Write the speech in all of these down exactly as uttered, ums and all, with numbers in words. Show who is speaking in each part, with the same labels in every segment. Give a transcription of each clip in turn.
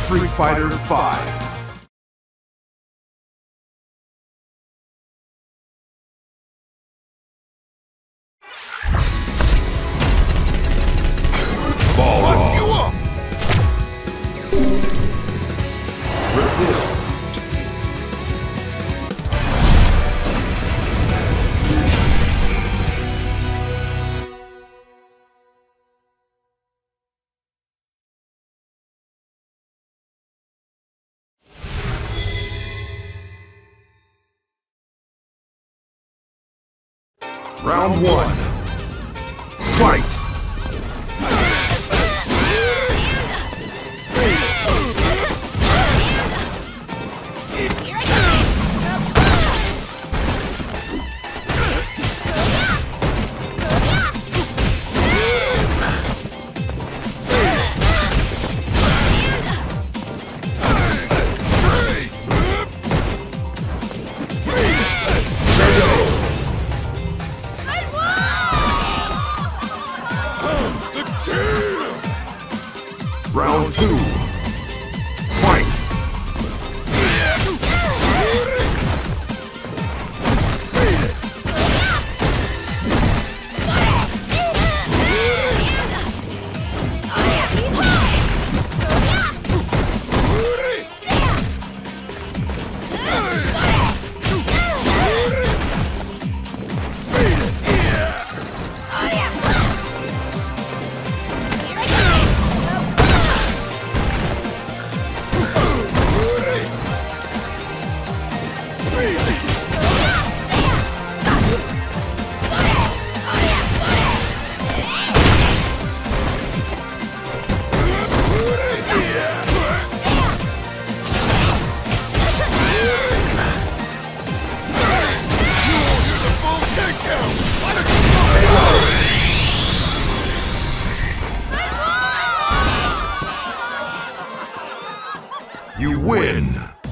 Speaker 1: Street Fighter five. Round one. Fight! Round two. Fight! You win!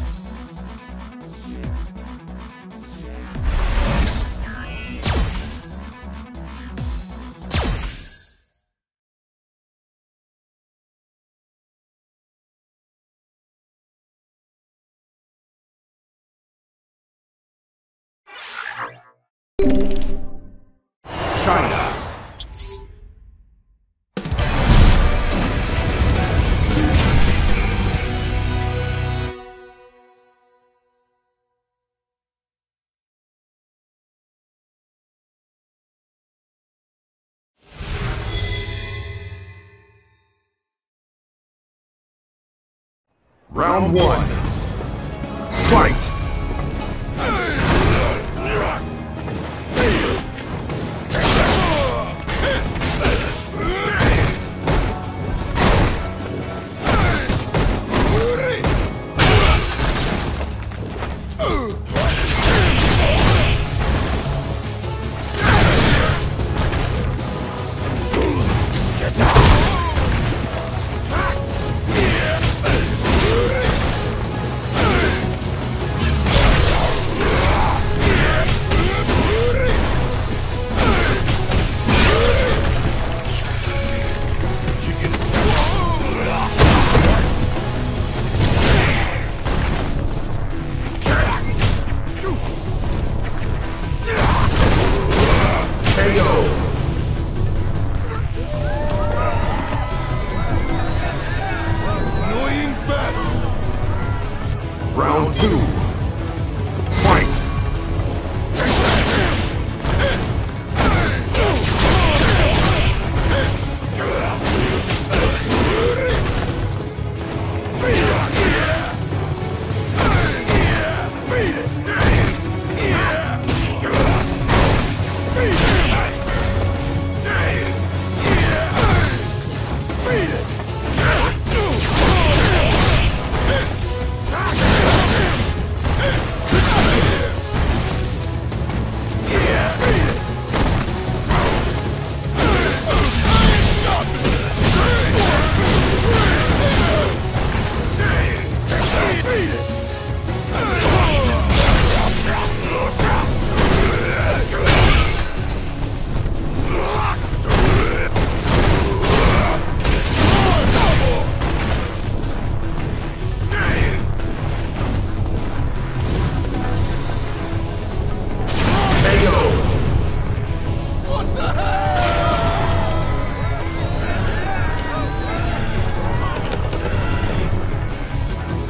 Speaker 1: China. Round one. Fight!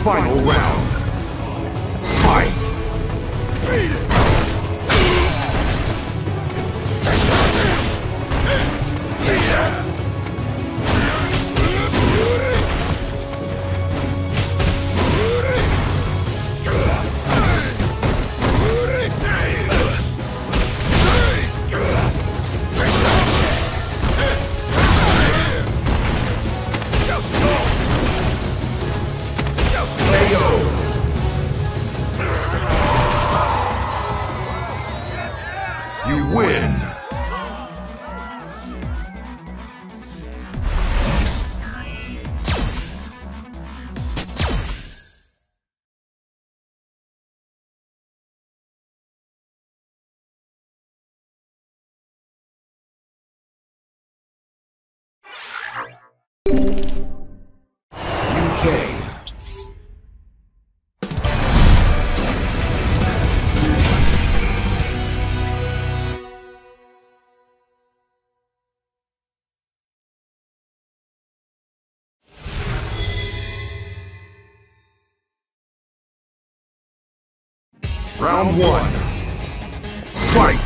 Speaker 1: Final round. Fight! Beat it! You win! U K. Round one. Fight!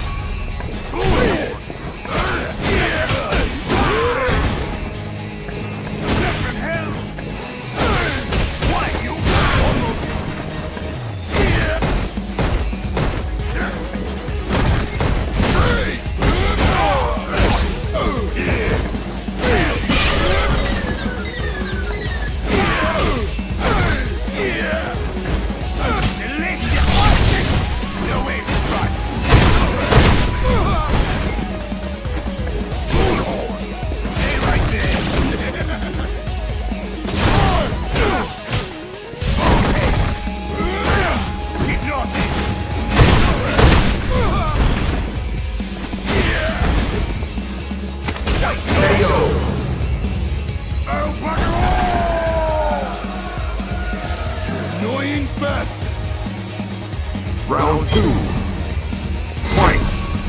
Speaker 1: Round two. Fight!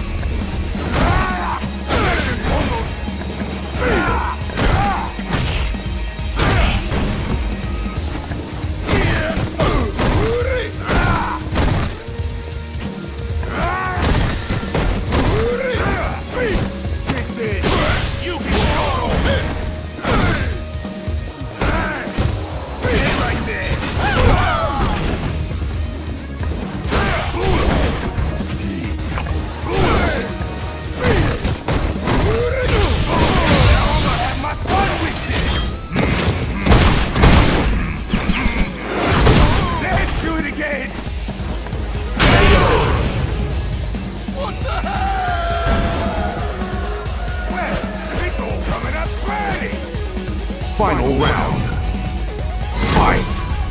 Speaker 1: Final round. Fight!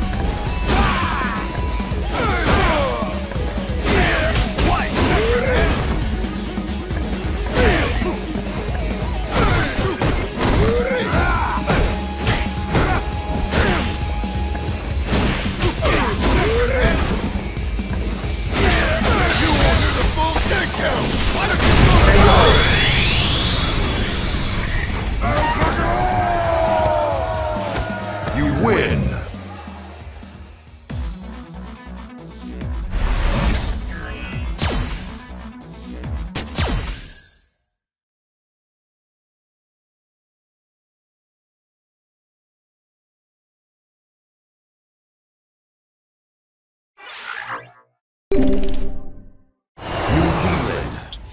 Speaker 1: You win! New Zealand.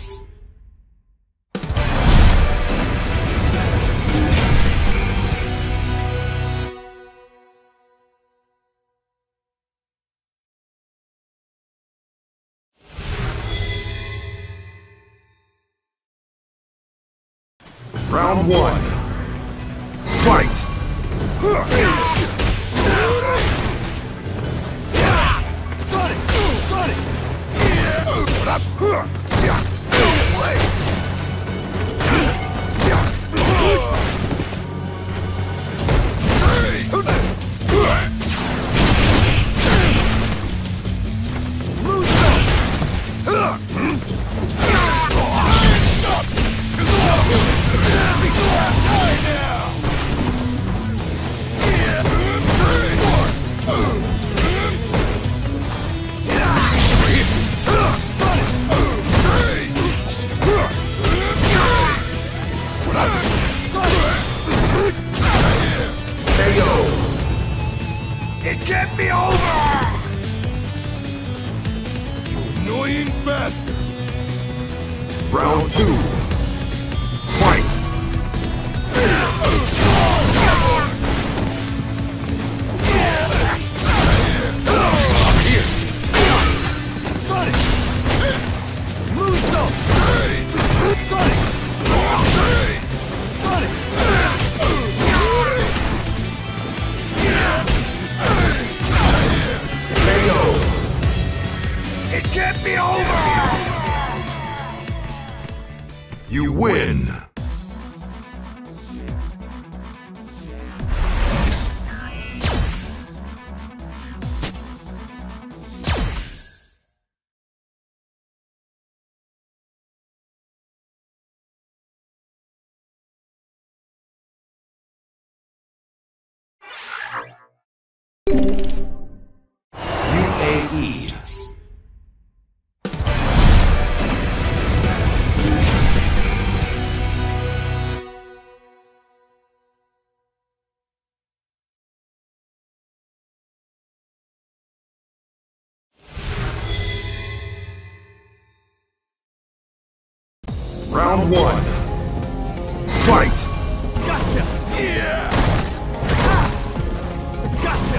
Speaker 1: Round one. Fight! Sonic! Sonic! What up? No way! Now! Round two. Fight! You win! U A E. Round one. Fight!
Speaker 2: Gotcha! Yeah! Gotcha!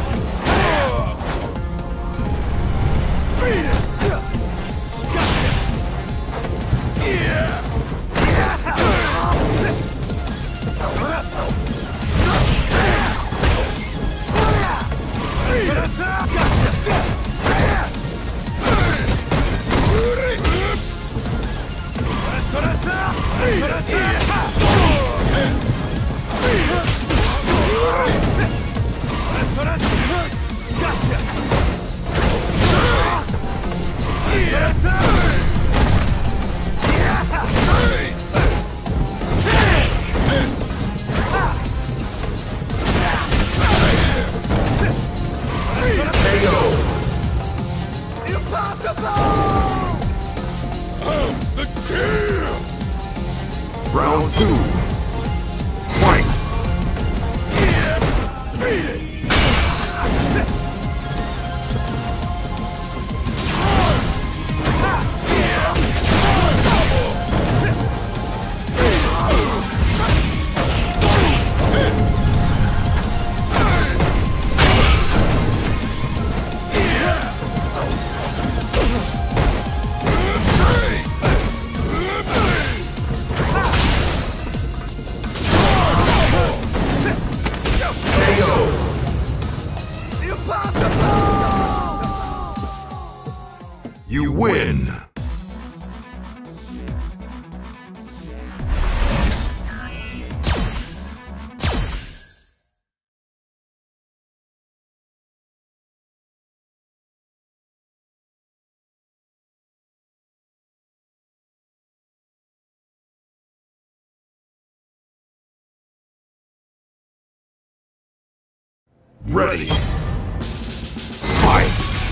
Speaker 2: Beat it! Gotcha! Yeah!
Speaker 1: Round two. Fight!
Speaker 2: Yeah! Beat it!
Speaker 1: You win! Ready! Fight!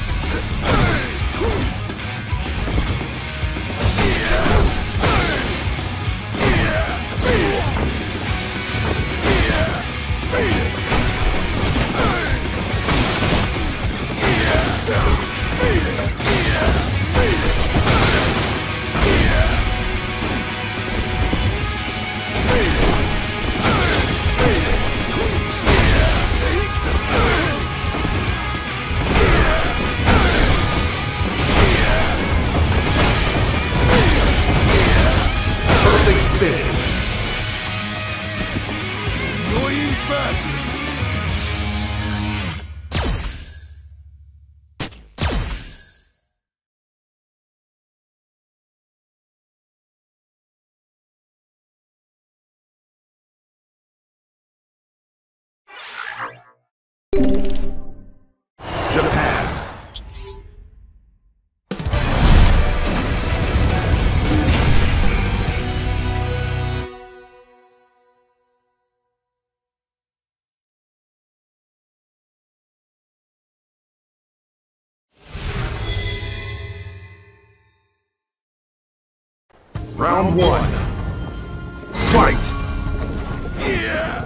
Speaker 1: Japan. Round one. Fight!
Speaker 2: Yeah!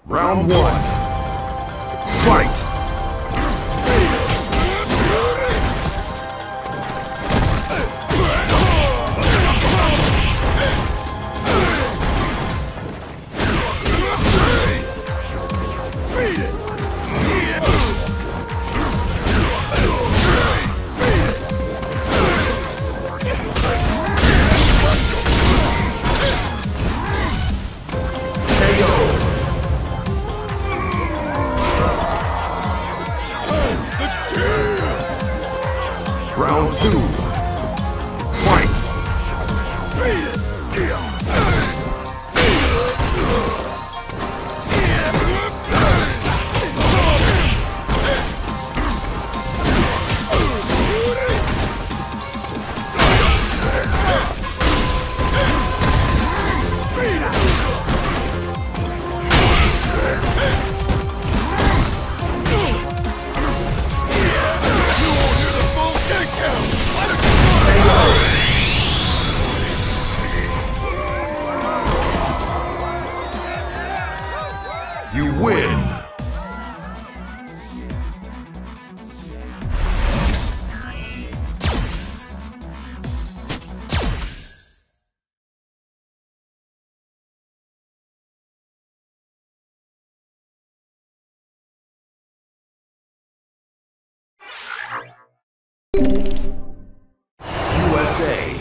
Speaker 1: Round one. Fight! Round two. Fight! You win! U S A.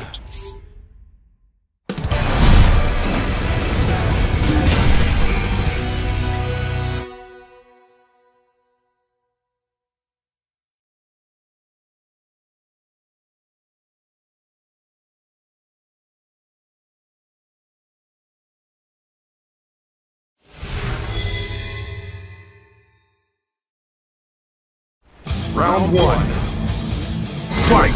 Speaker 1: Round one. Fight!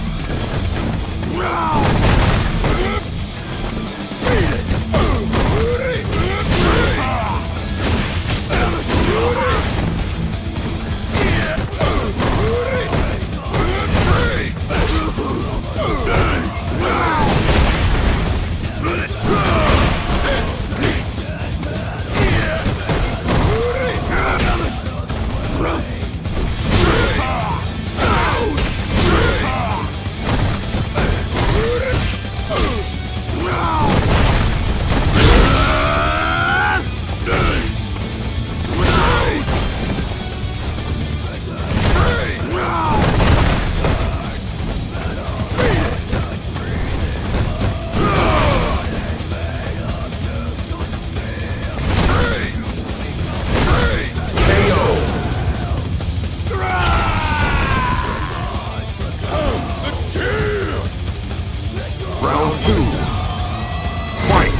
Speaker 1: Round two. Fight!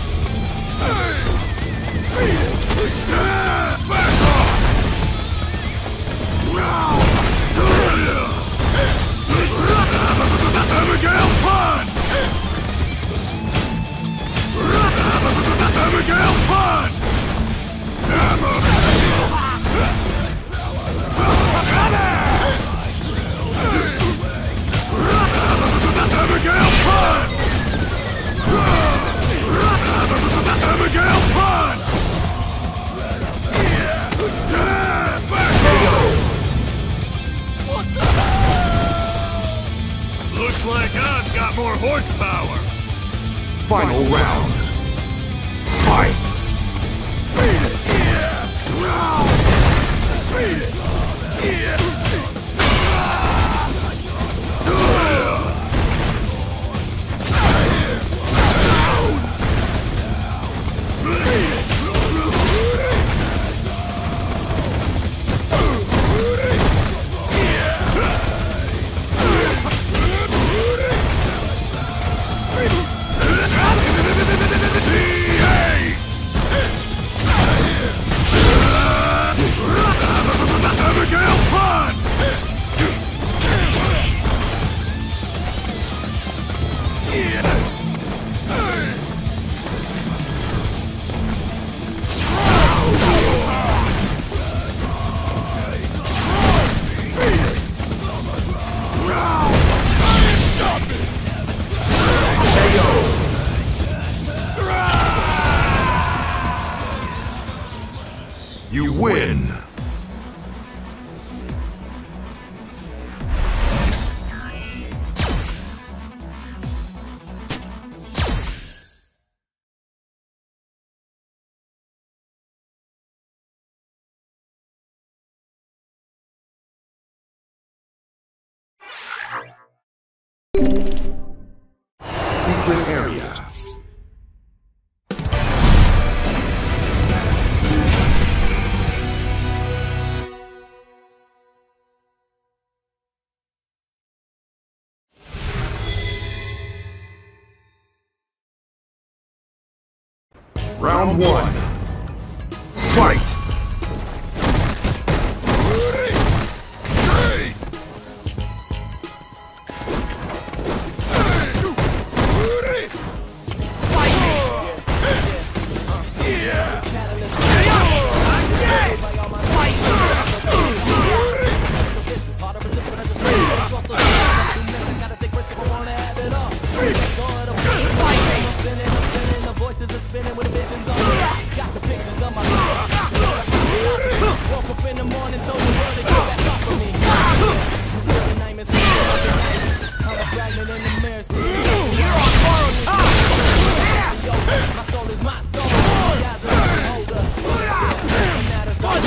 Speaker 1: Back off! Abigail Fun! Abigail Fun! Abigail Fun! Abigail Fun! What the hell? Looks like I've got more horsepower. Final round. Fight! Beat it! Yeah! Beat it! Yeah! You win! Secret area. Round one. Fight!
Speaker 3: Spinning with visions on me. Got the pictures of my life. Woke up in the morning, told the world to get back up for me. This little name is I'm a fragment in the mirror. See, my soul is my soul. Guys are like an older. Matters don't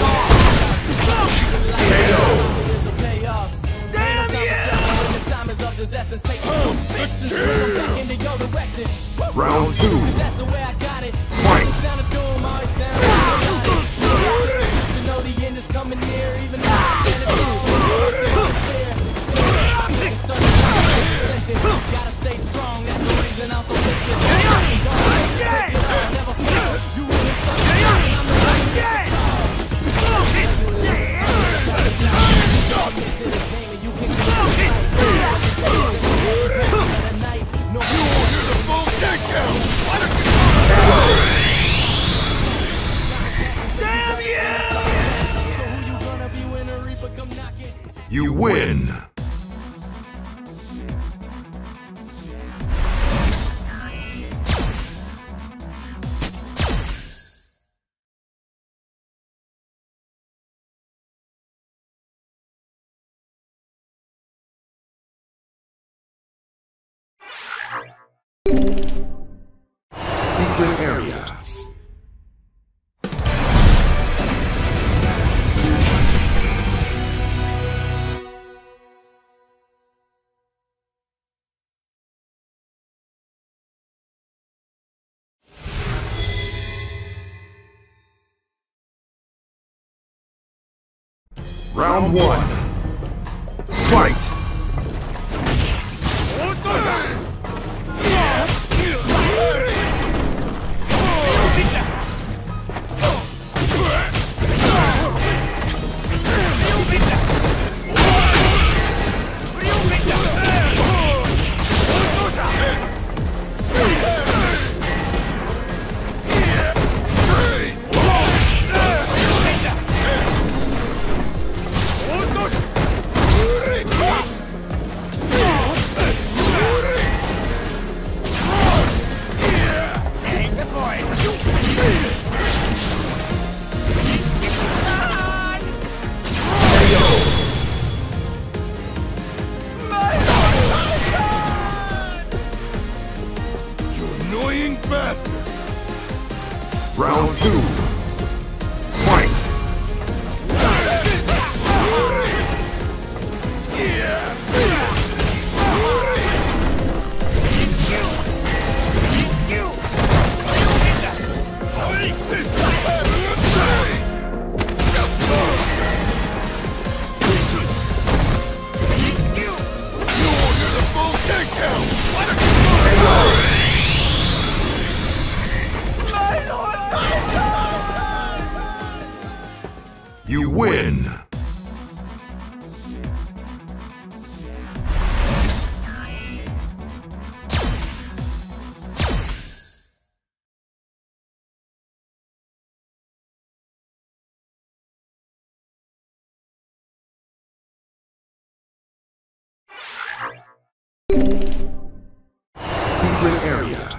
Speaker 3: There's a payoff. Damn yeah! When the time is of this essence, take me to business. Swing back into your direction.
Speaker 1: Round two.
Speaker 3: That's the way I got it.
Speaker 1: Fight.
Speaker 3: The sound of doom always sounds like you know the end is coming near, even though I stand it too. Gotta stay strong, that's the reason I'm so vicious. Take it all, never fall. You really fuck me, I'm the one who get the call. Get to the game and you can get the night. No more. Damn you! So who you gonna be when the Reaper come knocking?
Speaker 1: You win! Secret area. Round one. Fight! Round two. Fight! You win! Secret area.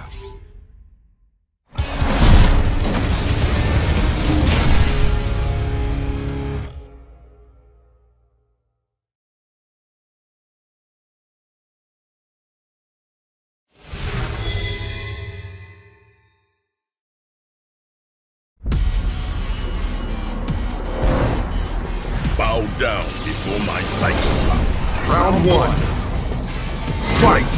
Speaker 1: down before my psychic power.
Speaker 2: Round one. Fight!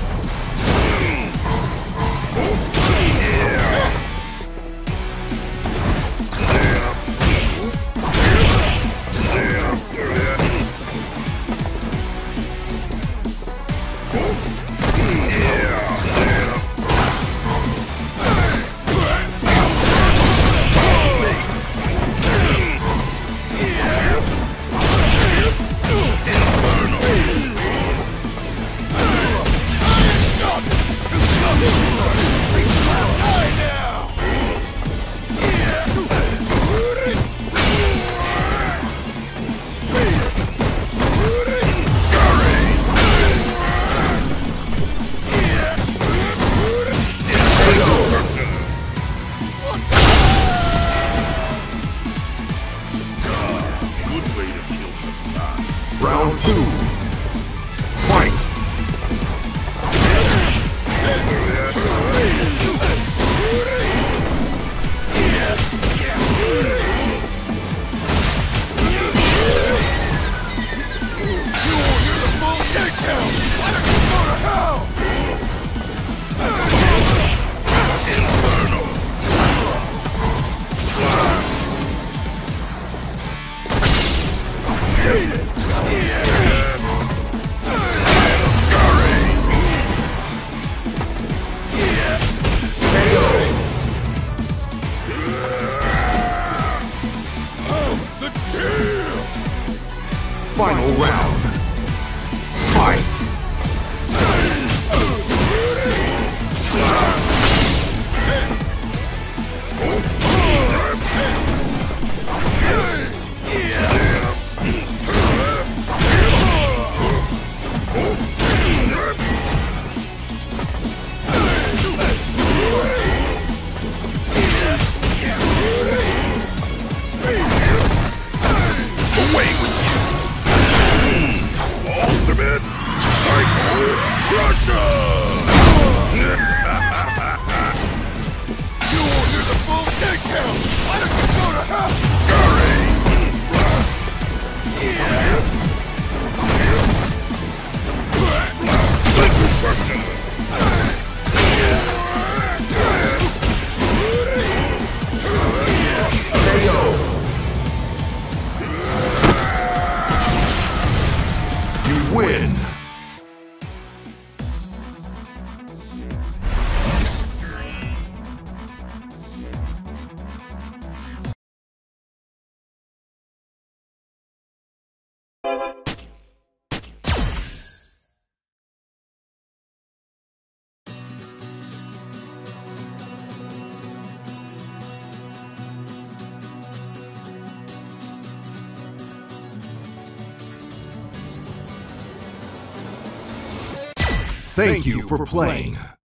Speaker 2: Round two. Fight! Final round. Fight!
Speaker 1: Away with you! Ultimate Psycho Crusher! You will hear the full take count! Why don't you go to hell? Scurry! Psycho Crusher! K O! You win! Thank you for playing.